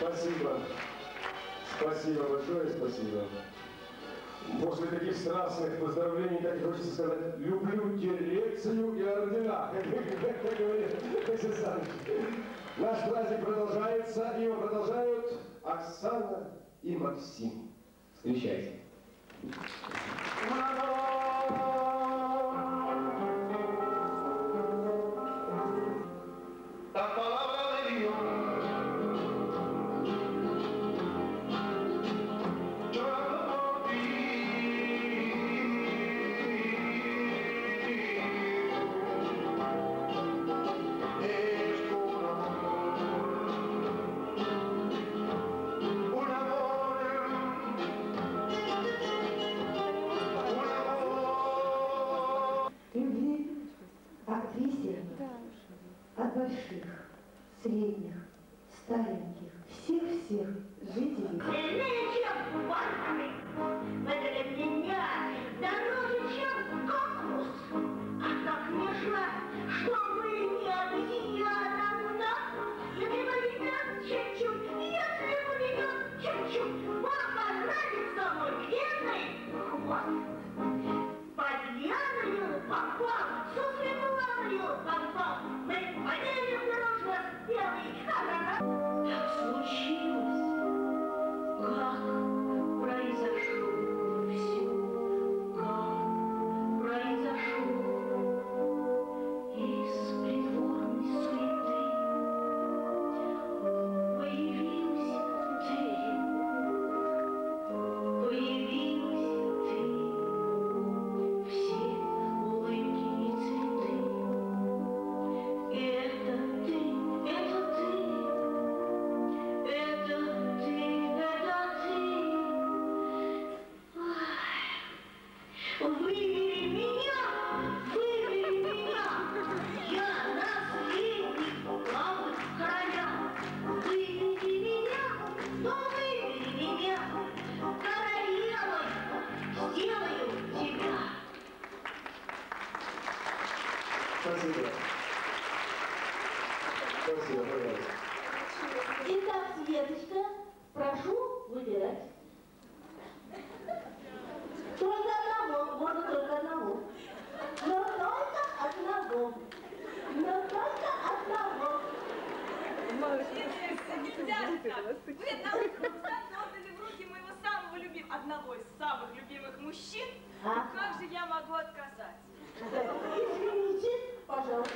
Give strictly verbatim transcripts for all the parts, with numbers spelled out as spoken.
Спасибо. Спасибо большое, спасибо. После таких страстных поздравлений, так хочется сказать, люблю дирекцию и ордена, как говорит Александр. Наш праздник продолжается, его продолжают Оксана и Максим. Встречайте. От больших, средних, стареньких, всех-всех жителей. Сильнее, чем банки, вы для меня дороже, чем кокос. А так не жаль, что вы не обезьяна. Если поведет чуть-чуть, если поведет чуть-чуть, вам понравится мой длинный хвост. Подъяную попал, сусветлую попал, мы поедем дружно с белой короной. Случилось, как произошло все, как произошло из придворной суеты. Появился ты, появилась ты. Все улыбки и цветы. Это ты, это ты, это ты, это ты. Ой, выбери меня, выбери меня. Я наследник главы короля. Выбери меня, но выбери меня. Королевой сделаю тебя. Спасибо. Спасибо, пожалуйста. Итак, Светочка, прошу выбирать. Только одного, можно только одного. Но только одного. Но только одного. Нельзя так. Вы одного конкурсанта отдали в руки моего самого любимого, одного из самых любимых мужчин. А? Как же я могу отказать? Извините, пожалуйста.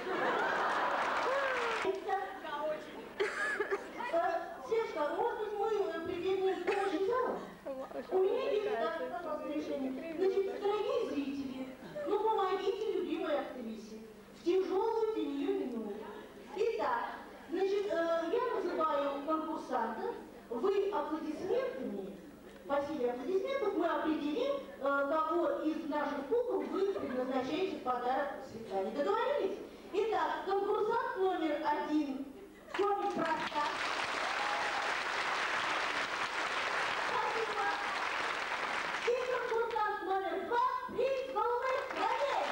Да, очень. Светочка, может быть, мы придем к помощи зала? У меня есть такое решение. Значит, дорогие зрители, ну помогите любимой актрисе в тяжелую для нее минуту. Итак, значит, я называю конкурсанта, вы аплодисментами, по силе аплодисментов мы определим, кого из наших кукол вы предназначаете в подарок к свиданию. Договорились? Итак, конкурсант номер один, комик Проста. Спасибо. И конкурсант номер два, принц голубых кровей.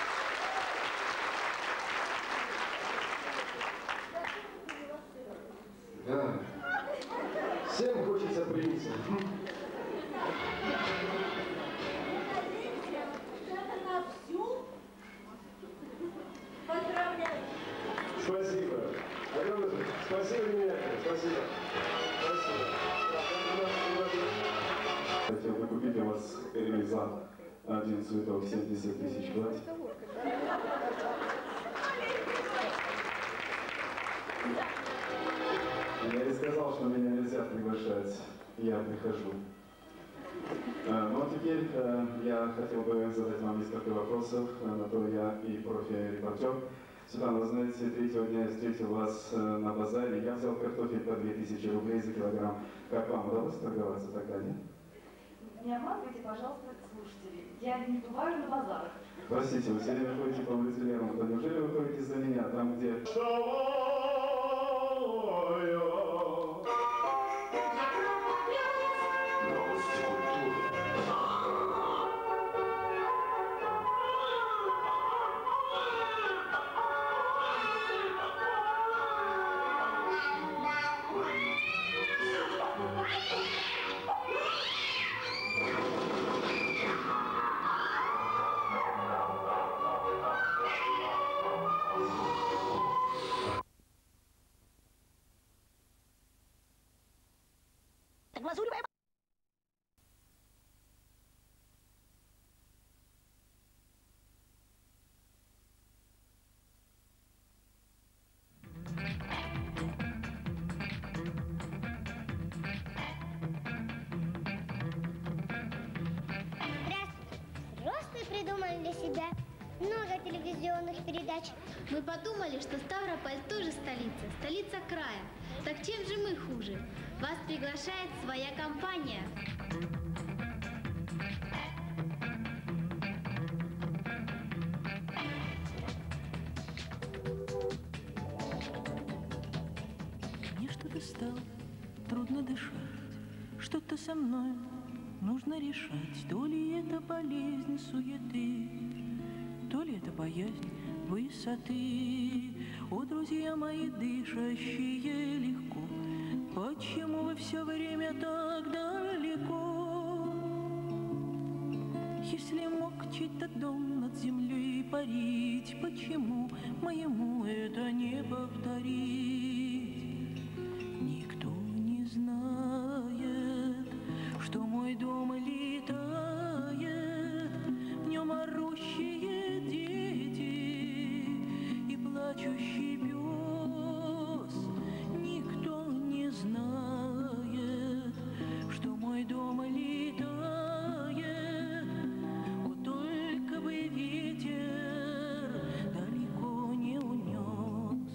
Да. Всем хочется принца. Это на всю. Поздравляю. Спасибо. Огромное спасибо, меня. Спасибо. Спасибо. Хотел бы купить у вас за один цветок семьдесят тысяч бат. Я и сказал, что меня нельзя приглашать. Я прихожу. Ну а теперь я хотел бы задать вам несколько вопросов. На то я и профи-репортер. Светлана, вы знаете, третьего дня я встретил вас на базаре. Я взял картофель по две тысячи рублей за килограмм. Как вам удалось торговаться тогда, нет? Не обманывайте, пожалуйста, слушатели. Я не бываю на базарах. Простите, вы все время ходите по улице Лермонтова. Неужели вы ходите за меня, там, где... глазуревая... Придумали для себя много телевизионных передач. Мы подумали, что Ставрополь тоже столица, столица края. Так чем же мы хуже? Вас приглашает своя компания. Мне что-то стало трудно дышать, что-то со мной нужно решать, то ли это болезнь суеты, то ли это боязнь высоты. О, друзья мои, дышащие легко, почему вы все время так далеко? Если мог чей-то дом над землей парить, почему моему это не повторить? Никто не знает, что мой дом летает, в нем орущие дети и плачущий пес. Никто не знает, что мой дом летает, вот только бы ветер далеко не унес.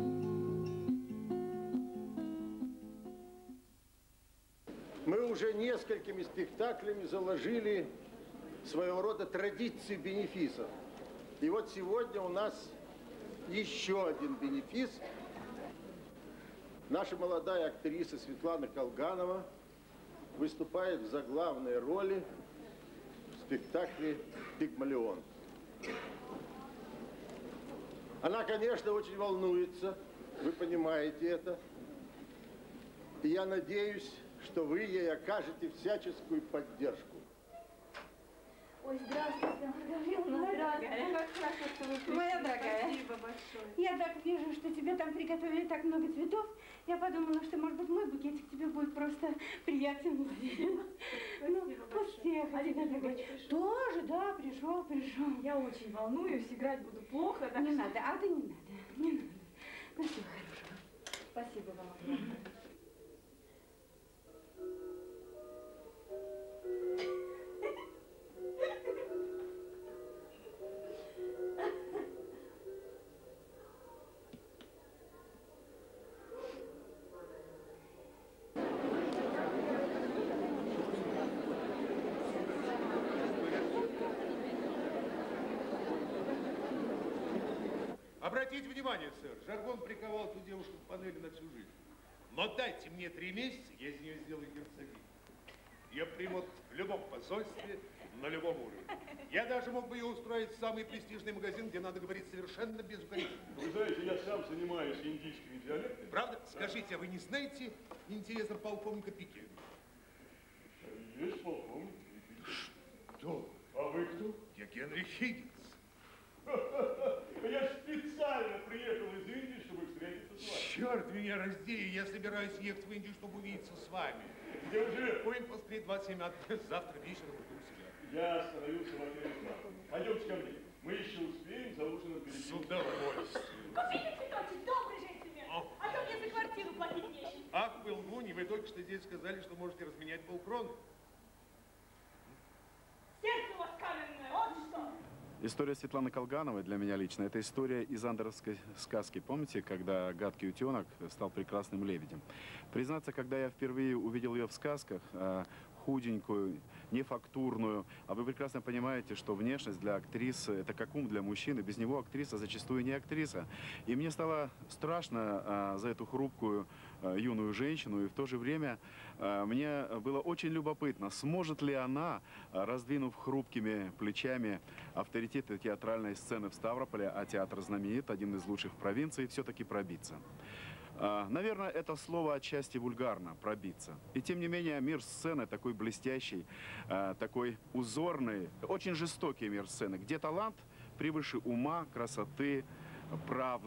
Мы уже несколькими спектаклями заложили своего рода традиции бенефисов. И вот сегодня у нас еще один бенефис. Наша молодая актриса Светлана Колганова выступает в заглавной роли в спектакле «Пигмалион». Она, конечно, очень волнуется, вы понимаете это. И я надеюсь, что вы ей окажете всяческую поддержку. Ой, здравствуйте, Маргарита. Дорогая, как хорошо, что вы пришли. Моя дорогая. Спасибо большое. Я так вижу, что тебе там приготовили так много цветов. Я подумала, что, может быть, мой букетик тебе будет просто приятен. Ну, успех. А тебе, дорогая. Тоже, да, пришел, пришел. Я очень волнуюсь, играть буду плохо. Не надо, а ты не надо, не надо. Ну, всего хорошего. Спасибо вам огромное. Обратите внимание, сэр, жаргон приковал ту девушку к панели на всю жизнь. Но дайте мне три месяца, я из нее сделаю герцогиню. Ее примут в любом посольстве, на любом уровне. Я даже мог бы ее устроить в самый престижный магазин, где надо говорить совершенно безукоризненно. Вы знаете, я сам занимаюсь индийскими диалектами. Правда? Да. Скажите, а вы не знаете интересов полковника Пике? Есть полковник. Кто? А вы кто? Я Генри Хиггинс. Я специально приехал из Индии, чтобы встретиться с вами. Черт меня раздери, я собираюсь ехать в Индию, чтобы увидеться с вами. Где вы живете? Уинкл стрит двадцать семь, завтра вечером буду у себя. Я остановился в отеле «Слава». Пойдемте ко мне. Мы еще успеем за ужином перейти. С удовольствием. Купите цветочек, добрый джентльмен, а то мне за квартиру платить нечем. Ах, вы лгуни, вы только что здесь сказали, что можете разменять полкроны. Сердце у вас каменное, вот что. История Светланы Колгановой для меня лично – это история из андеровской сказки. Помните, когда гадкий утенок стал прекрасным лебедем? Признаться, когда я впервые увидел ее в сказках, худенькую, нефактурную, а вы прекрасно понимаете, что внешность для актрисы – это как ум для мужчины, без него актриса зачастую не актриса. И мне стало страшно а, за эту хрупкую а, юную женщину, и в то же время а, мне было очень любопытно, сможет ли она, а, раздвинув хрупкими плечами авторитеты театральной сцены в Ставрополе, а театр знаменит, один из лучших в провинции, все-таки пробиться. Наверное, это слово отчасти вульгарно, пробиться. И тем не менее, мир сцены такой блестящий, такой узорный, очень жестокий мир сцены, где талант превыше ума, красоты, правды.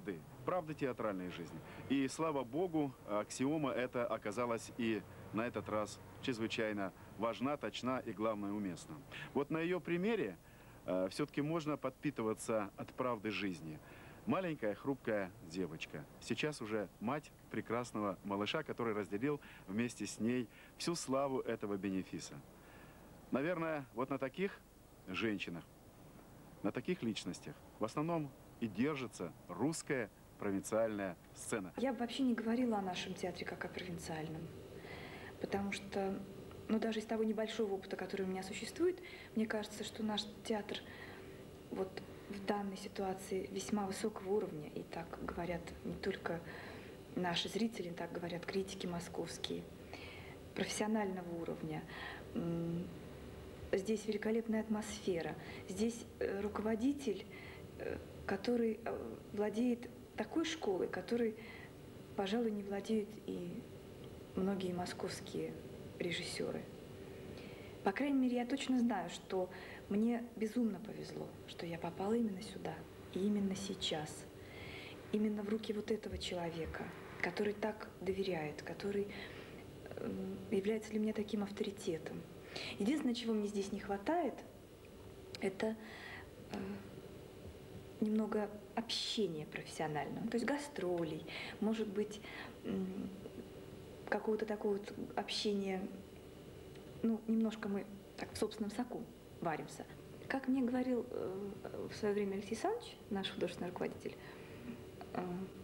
правды театральной жизни. И, слава богу, аксиома эта оказалась и на этот раз чрезвычайно важна, точна и, главное, уместна. Вот на ее примере э, все-таки можно подпитываться от правды жизни. Маленькая, хрупкая девочка. Сейчас уже мать прекрасного малыша, который разделил вместе с ней всю славу этого бенефиса. Наверное, вот на таких женщинах, на таких личностях в основном и держится русская провинциальная сцена. Я бы вообще не говорила о нашем театре как о провинциальном, потому что, ну, даже из того небольшого опыта, который у меня существует, мне кажется, что наш театр вот в данной ситуации весьма высокого уровня, и так говорят не только наши зрители, так говорят критики московские, профессионального уровня. Здесь великолепная атмосфера, здесь руководитель, который владеет такой школой, которой, пожалуй, не владеют и многие московские режиссеры. По крайней мере, я точно знаю, что мне безумно повезло, что я попала именно сюда, и именно сейчас, именно в руки вот этого человека, который так доверяет, который является для меня таким авторитетом. Единственное, чего мне здесь не хватает, это э, немного общения профессионального, то есть гастролей, может быть, э, какого-то такого вот общения, ну, немножко мы так в собственном соку варимся. Как мне говорил э, в свое время Алексей Александрович, наш художественный руководитель, э,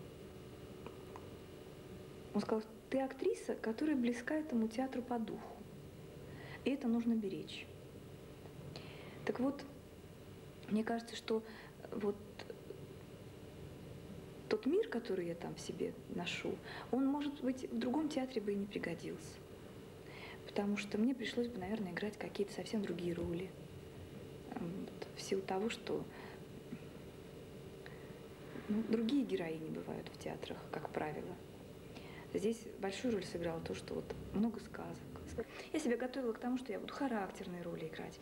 он сказал, ты актриса, которая близка этому театру по духу. И это нужно беречь. Так вот, мне кажется, что вот тот мир, который я там в себе ношу, он, может быть, в другом театре бы и не пригодился. Потому что мне пришлось бы, наверное, играть какие-то совсем другие роли. Вот, в силу того, что ну, другие героини бывают в театрах, как правило. Здесь большую роль сыграло то, что вот много сказок. Я себя готовила к тому, что я буду характерные роли играть,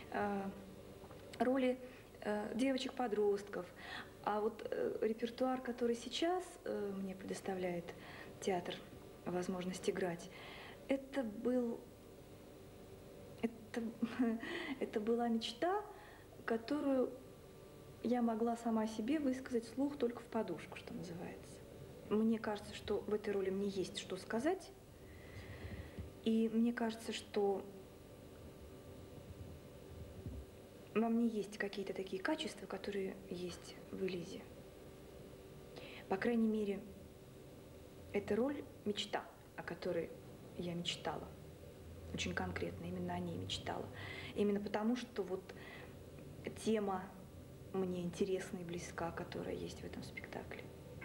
роли девочек-подростков. А вот репертуар, который сейчас мне предоставляет театр возможность играть, это был, это, это была мечта, которую я могла сама себе высказать вслух только в подушку, что называется. Мне кажется, что в этой роли мне есть что сказать. И мне кажется, что во мне есть какие-то такие качества, которые есть в Элизе. По крайней мере, эта роль – мечта, о которой я мечтала. Очень конкретно, именно о ней мечтала. Именно потому, что вот тема мне интересна и близка, которая есть в этом спектакле.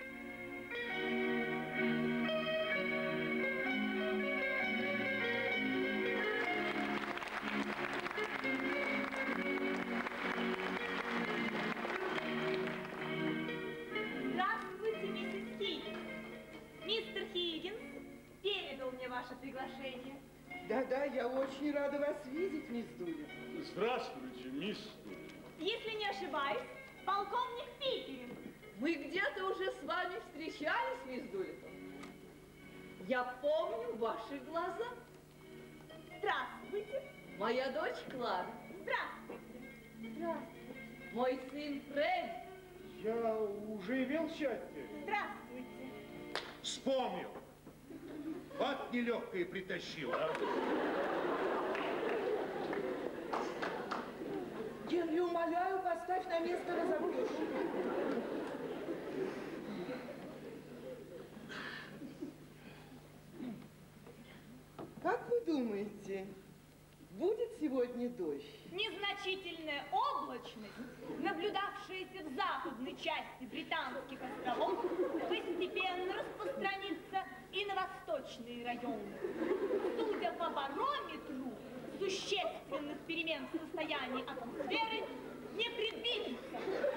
Здравствуйте, миссис Хиггинс. Мистер Хиггинс передал мне ваше приглашение. Да-да, я очень рада вас видеть, мисс Дулитт. Здравствуйте, мисс Дулитт. Если не ошибаюсь, полковник Пикеринг. Мы где-то уже с вами встречались, мисс Дулитт. Я помню ваши глаза. Здравствуйте. Моя дочь Клара. Здравствуйте. Здравствуйте. Мой сын Фред. Я уже имел счастье. Здравствуйте. Вспомнил. Вот нелегкое притащил, а? Генри, умоляю, поставь на место, разобьешь. Как вы думаете, будет сегодня дождь? Незначительная облачность, наблюдавшаяся в западной части Британских островов, постепенно распространится и на восточные районы. Судя по барометру, существенных перемен в состоянии атмосферы не предвидится.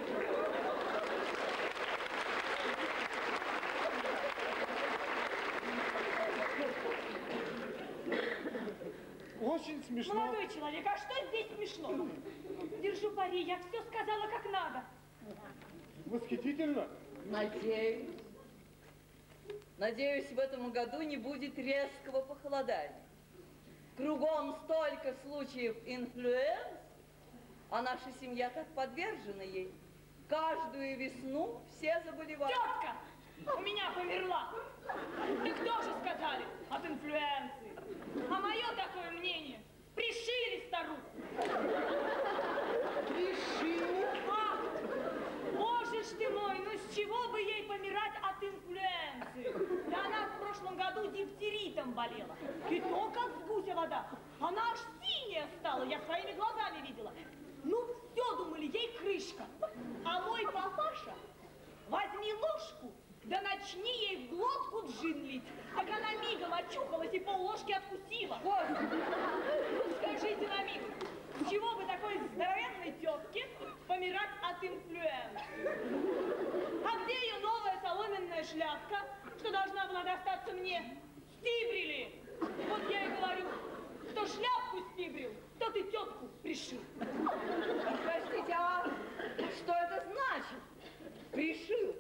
Очень смешно. Молодой человек, а что здесь смешно? Держу пари, я все сказала как надо. Восхитительно. Надеюсь. Надеюсь, в этом году не будет резкого похолодания. Кругом столько случаев инфлюенс, а наша семья так подвержена ей. Каждую весну все заболевают. Тетка! У меня померла. Да кто же сказали от инфлюенции? А мое такое мнение. Пришили старуху. Пришили? А, боже ж ты мой, ну с чего бы ей помирать от инфлюенции? Да она в прошлом году дифтеритом болела. И то, как с гуся вода. Она аж синяя стала, я своими глазами видела. Ну, все думали, ей крышка. А мой папаша, возьми ложку, да начни ей в глотку джин лить. Так она мигом очухалась и полложки откусила. Ну, скажите на миг, с чего бы такой здоровенной тетке помирать от инфлюенции? А где ее новая соломенная шляпка, что должна была достаться мне? Стибрили. Вот я и говорю, кто шляпку стибрил, тот и тетку пришил. Простите, а что это значит? Пришил?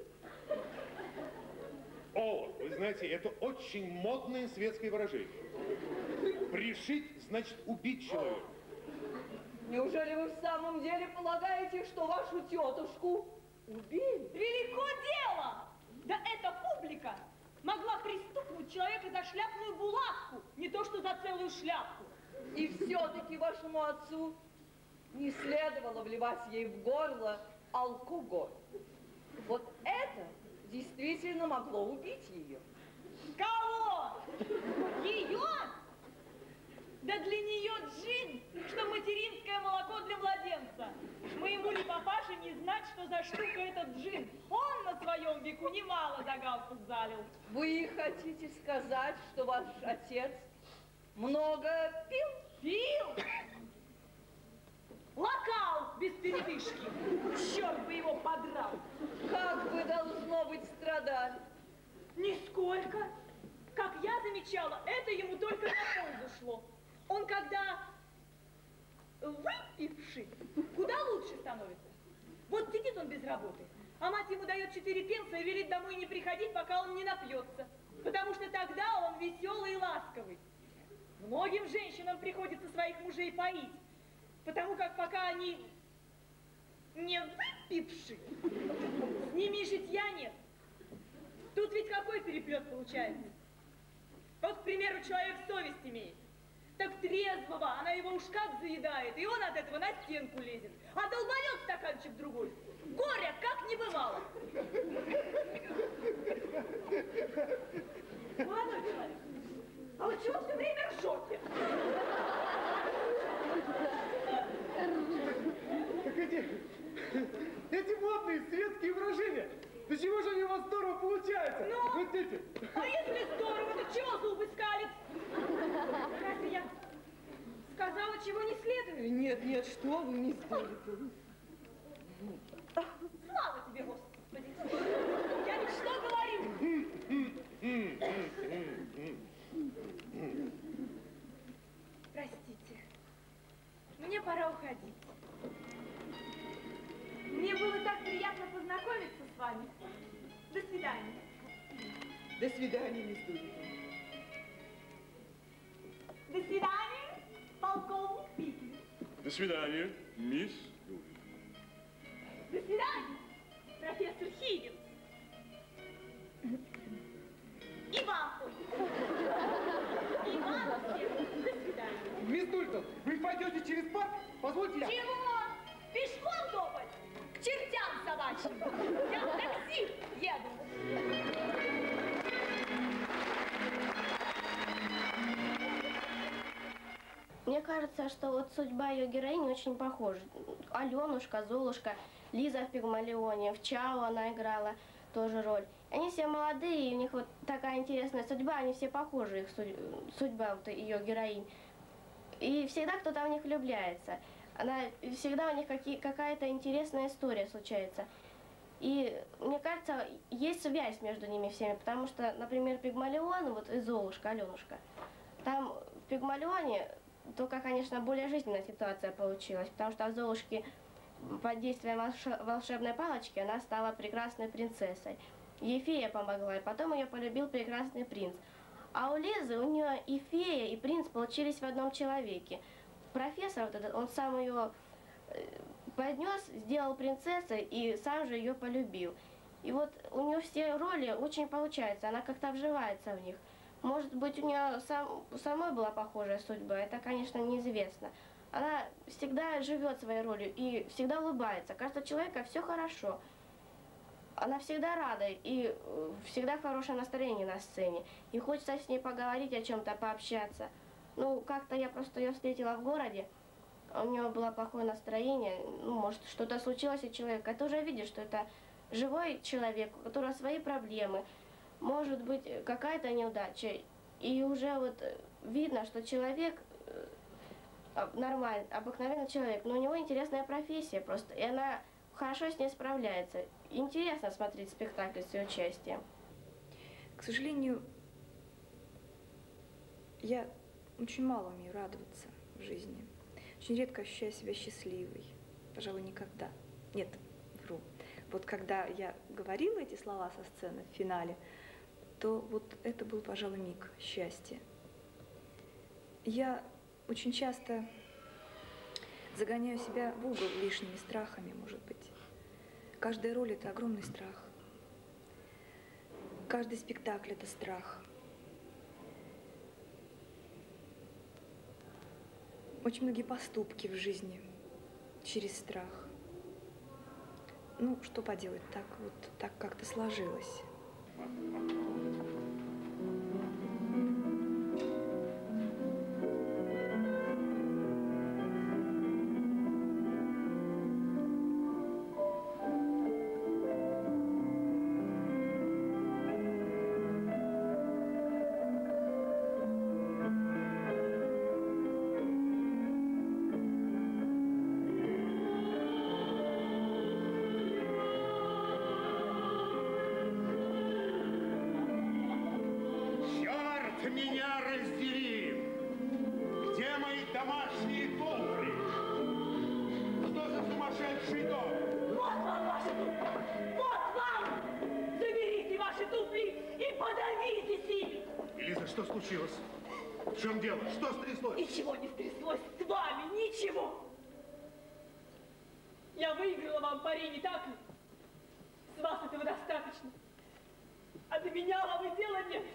О, вы знаете, это очень модное светское выражение. Пришить значит убить человека. Неужели вы в самом деле полагаете, что вашу тетушку убили? Велико дело! Да эта публика могла пристукнуть человека за шляпную булавку, не то что за целую шляпку. И все-таки вашему отцу не следовало вливать ей в горло алкоголь. Вот это действительно могло убить ее. Кого? Ее? Да для нее джин, что материнское молоко для младенца. Моему ли папаше не знать, что за штука этот джин. Он на своем веку немало за галстук залил. Вы хотите сказать, что ваш отец много пил? Пил? Локал без передышки. Черт бы его подрал. Как вы, должно быть, страдали? Нисколько. Как я замечала, это ему только на пользу шло. Он когда выпивший, куда лучше становится. Вот сидит он без работы, а мать ему дает четыре пенса и велит домой не приходить, пока он не напьется. Потому что тогда он веселый и ласковый. Многим женщинам приходится своих мужей поить, потому как пока они не выпивши, с ними и житья нет. Тут ведь какой переплет получается? Вот, к примеру, человек совесть имеет. Так трезвого она его уж как заедает, и он от этого на стенку лезет. А долбанет стаканчик другой. Горя как не бывало. Молодой человек, а вы чего все время ржете? Так эти, эти модные светские выражения, да чего же они у вас здорово получаются? Ну, вот эти. А если здорово, то чего зубы скалит? Разве я сказала, чего не следует? Нет, нет, что вы не сделали? Слава тебе, Господи! Я ведь что говорю? Простите, мне пора уходить. Мне было так приятно познакомиться с вами. До свидания. До свидания, мисс Дулитл. До свидания, полковник Пикли. До свидания, мисс Дулитл. До свидания, профессор Хиггинс. И вам, и вам всем. До свидания. Мисс Дулитл, вы пойдете через парк? Позвольте я. Чего? Пешком топать? К чертям собачьим. Я в такси еду. Мне кажется, что вот судьба ее героини очень похожа. Аленушка, Золушка, Лиза в Пигмалионе, в Чао она играла тоже роль. Они все молодые, и у них вот такая интересная судьба, они все похожи, их судьба вот ее героинь. И всегда кто-то в них влюбляется. Она, всегда у них какая-то интересная история случается. И мне кажется, есть связь между ними всеми, потому что, например, Пигмалион, вот и Золушка, Аленушка, там в Пигмалионе только, конечно, более жизненная ситуация получилась, потому что в Золушке под действием волшебной палочки она стала прекрасной принцессой. Ей фея помогла, и потом ее полюбил прекрасный принц. А у Лизы, у нее и фея, и принц получились в одном человеке. Профессор, вот этот, он сам ее поднес, сделал принцессой и сам же ее полюбил. И вот у нее все роли очень получаются, она как-то вживается в них. Может быть, у нее сам, самой была похожая судьба, это, конечно, неизвестно. Она всегда живет своей ролью и всегда улыбается. Кажется, у человека все хорошо. Она всегда рада и всегда хорошее настроение на сцене. И хочется с ней поговорить о чем-то, пообщаться. Ну, как-то я просто ее встретила в городе, у нее было плохое настроение, ну, может, что-то случилось у человека. Ты уже видишь, что это живой человек, у которого свои проблемы, может быть, какая-то неудача. И уже вот видно, что человек нормальный, обыкновенный человек, но у него интересная профессия просто, и она хорошо с ней справляется. Интересно смотреть спектакль с ее участием. К сожалению, я очень мало умею радоваться в жизни. Очень редко ощущаю себя счастливой. Пожалуй, никогда. Нет, вру. Вот когда я говорила эти слова со сцены в финале, то вот это был, пожалуй, миг счастья. Я очень часто загоняю себя в угол лишними страхами, может быть. Каждая роль – это огромный страх. Каждый спектакль – это страх. Очень многие поступки в жизни через страх. Ну, что поделать, так вот, так как-то сложилось. Меня раздели. Где мои домашние туфли? Что за сумасшедший дом? Вот вам ваши туфли! Вот вам! Заберите ваши туфли и подавитесь ими! Лиза, что случилось? В чем дело? Что стряслось? Ничего не стряслось с вами, ничего! Я выиграла вам пари, не так ли? С вас этого достаточно. А до меня вам и дела нет.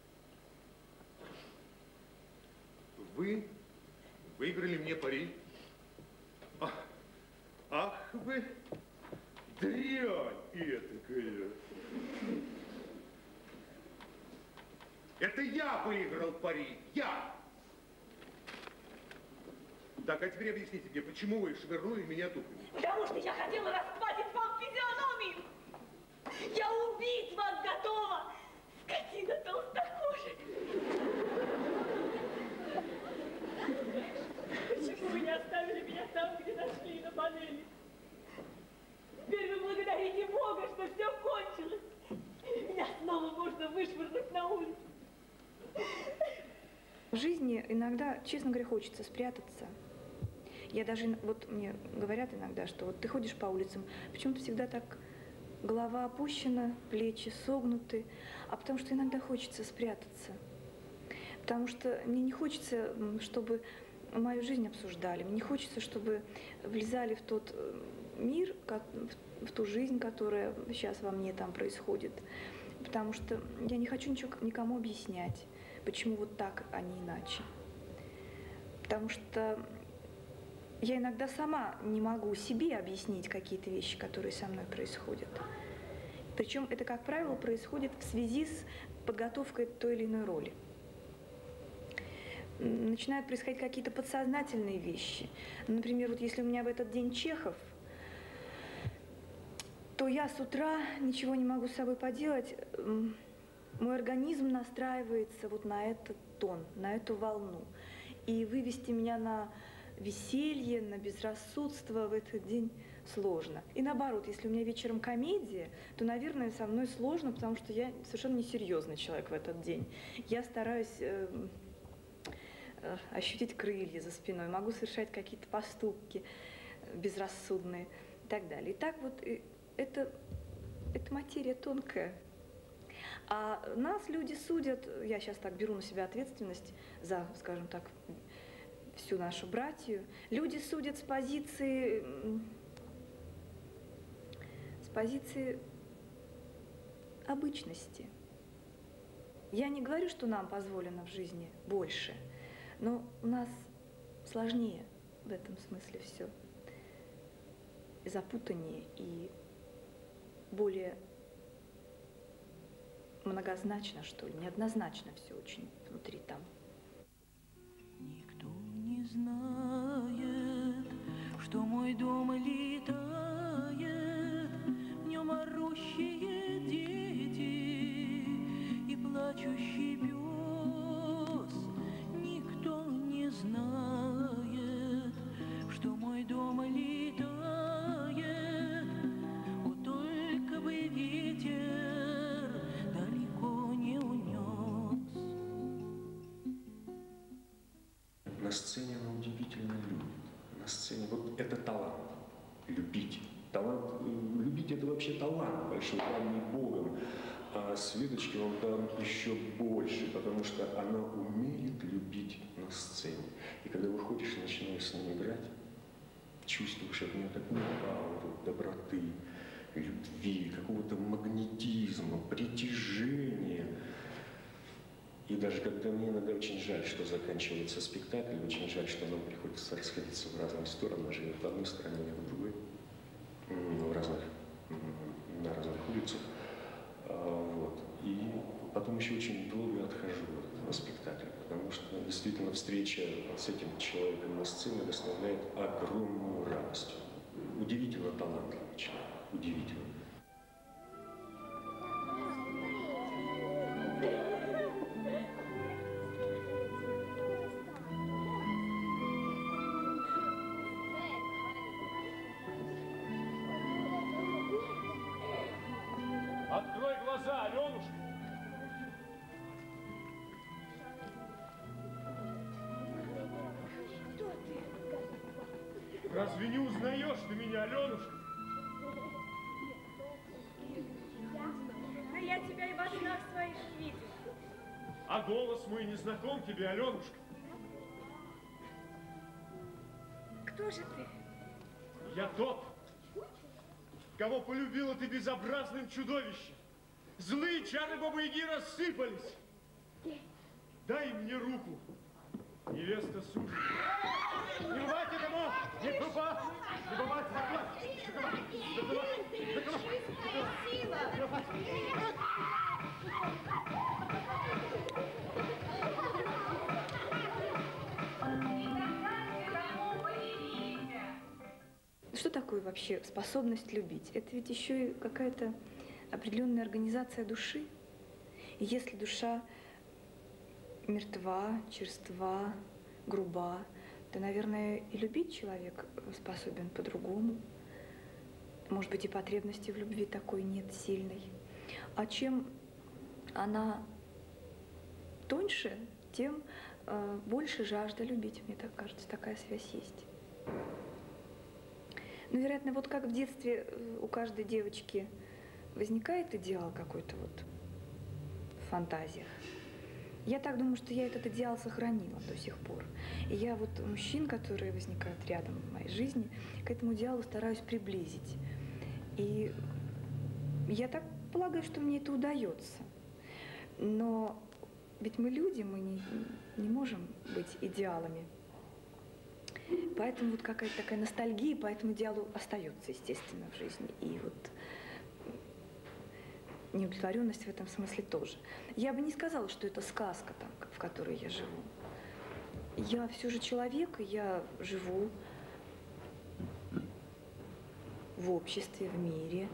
Вы выиграли мне пари? Ах, ах вы дрянь этакая! Это я выиграл пари, я! Так, а теперь объясните мне, почему вы швырнули меня туфлями? Потому что я хотела распадить вам физиономию! Я убить вас готова! Скотина толстокожая! Почему вы не оставили меня там, где нашли на панели? Теперь вы благодарите Бога, что все кончилось. Меня снова можно вышвырнуть на улицу. В жизни иногда, честно говоря, хочется спрятаться. Я даже, вот мне говорят иногда, что вот ты ходишь по улицам, почему-то всегда так голова опущена, плечи согнуты, а потому что иногда хочется спрятаться. Потому что мне не хочется, чтобы мою жизнь обсуждали, мне не хочется, чтобы влезали в тот мир, в ту жизнь, которая сейчас во мне там происходит. Потому что я не хочу ничего никому объяснять, почему вот так, а не иначе. Потому что я иногда сама не могу себе объяснить какие-то вещи, которые со мной происходят. Причем это, как правило, происходит в связи с подготовкой той или иной роли. Начинают происходить какие-то подсознательные вещи. Например, вот если у меня в этот день Чехов, то я с утра ничего не могу с собой поделать. Мой организм настраивается вот на этот тон, на эту волну. И вывести меня на веселье, на безрассудство в этот день сложно. И наоборот, если у меня вечером комедия, то, наверное, со мной сложно, потому что я совершенно несерьезный человек в этот день. Я стараюсь э, э, ощутить крылья за спиной, могу совершать какие-то поступки. безрассудные и так далее. И так вот это, это материя тонкая. А нас люди судят, я сейчас так беру на себя ответственность за, скажем так, всю нашу братью, люди судят с позиции, с позиции обычности. Я не говорю, что нам позволено в жизни больше, но у нас сложнее в этом смысле все, запутаннее и более многозначно, что ли, неоднозначно все очень внутри там. Никто не знает, что мой дом летает, в нем орущие дети и плачущий пес. Никто не знает, что мой дом летает, вот только бы ветер далеко не унес. На сцене она удивительно любит. На сцене вот это талант. Любить. Талант, любить это вообще талант большой, данный Богом. А Светочке он там еще больше, потому что она умеет любить на сцене. И когда выходишь и начинаешь с ней играть, чувствуешь от нее такую ауру доброты, любви, какого-то магнетизма, притяжения. И даже когда мне иногда очень жаль, что заканчивается спектакль, очень жаль, что нам приходится расходиться в разные стороны, мы живем в одной стране, я в другой, в разных, на разных улицах. Вот. И потом еще очень долго отхожу от этого спектакля, потому что действительно встреча с этим человеком на сцене доставляет огромную радость. Удивительно талантливый человек, удивительно. Открой глаза, Аленушка! Кто ты? Разве не узнаешь ты меня, Аленушка? Да я тебя и во снах своих видел. А голос мой не знаком тебе, Аленушка? Кто же ты? Я тот, кого полюбила ты безобразным чудовищем. Злые чары Бабы-Яги рассыпались. Дай мне руку, невеста сужена. Не бывать этому! Не бывать! Не бывать! Что такое вообще способность любить? Это ведь еще и какая-то определенная организация души. И если душа мертва, черства, груба, то, наверное, и любить человек способен по-другому. Может быть, и потребности в любви такой нет сильной. А чем она тоньше, тем э, больше жажда любить, мне так кажется, такая связь есть. Ну, вероятно, вот как в детстве у каждой девочки возникает идеал какой-то вот в фантазиях. Я так думаю, что я этот идеал сохранила до сих пор. И я вот мужчин, которые возникают рядом в моей жизни, к этому идеалу стараюсь приблизить. И я так полагаю, что мне это удается. Но ведь мы люди, мы не, не можем быть идеалами. Поэтому вот какая-то такая ностальгия по этому идеалу остается, естественно, в жизни. И вот неудовлетворенность в этом смысле тоже. Я бы не сказала, что это сказка, там, в которой я живу. Я все же человек, и я живу в обществе, в мире.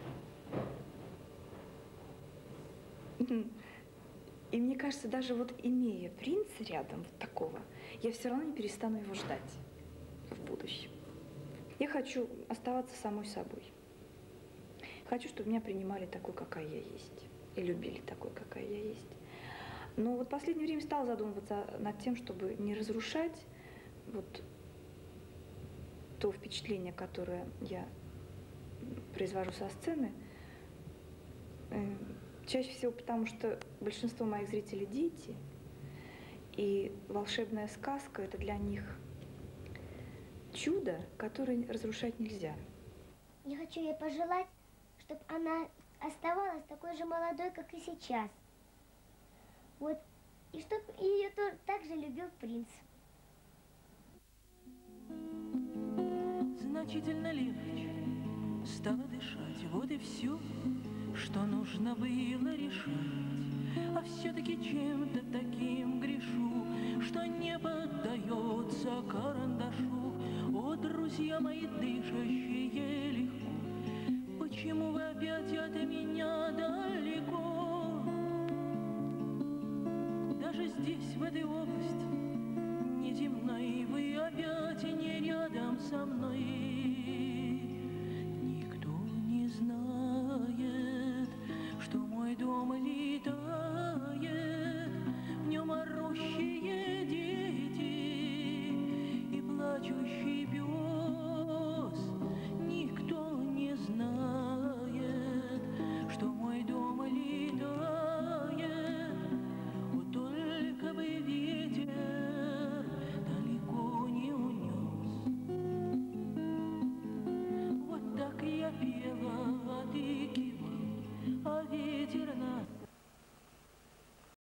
И мне кажется, даже вот имея принца рядом, вот такого, я все равно не перестану его ждать в будущем. Я хочу оставаться самой собой. Хочу, чтобы меня принимали такой, какая я есть, и любили такой, какая я есть. Но вот в последнее время стала задумываться над тем, чтобы не разрушать вот то впечатление, которое я произвожу со сцены, чаще всего потому, что большинство моих зрителей дети, и волшебная сказка – это для них чудо, которое разрушать нельзя. Я хочу ей пожелать, чтобы она оставалась такой же молодой, как и сейчас. Вот. И чтобы ее тоже так же любил принц. Значительно легче стало дышать, вот и все, что нужно было решать. А все-таки чем-то таким грешу, что не поддается карандашу. О, друзья мои, дышащие легко, почему вы опять от меня далеко? Даже здесь, в этой области неземной, вы опять не рядом со мной.